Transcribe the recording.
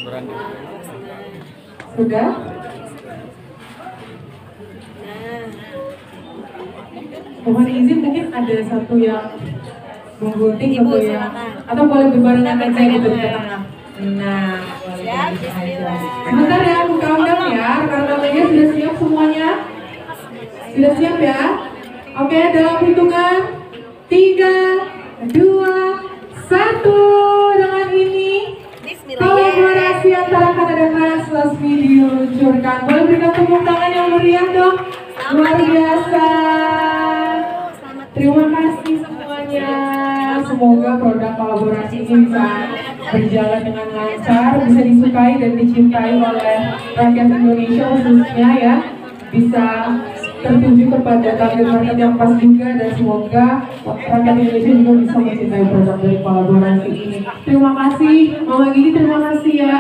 Sudah? Mohon izin, mungkin ada satu yang menggunting, satu yang atau boleh berbarengan aja gitu di tengah. Nah, siap, sebentar ya, aku countdown ya. Rekan-rekannya sudah siap semuanya? Sudah siap ya? Oke, dalam hitungan 3, 2, 1. Dengan ini kolaborasi antara Kanada dan Trans resmi diluncurkan. Boleh berikan tepuk tangan yang meriah dong. Luar biasa. Terima kasih semuanya. Semoga produk kolaborasi ini bisa berjalan dengan lancar, bisa disukai dan dicintai oleh rakyat Indonesia khususnya ya. Bisa tertuju kepada target market yang pas juga, dan semoga rakyat Indonesia juga bisa mencintai produk dari kolaborasi ini. Terima kasih Mama Gigi, terima kasih ya.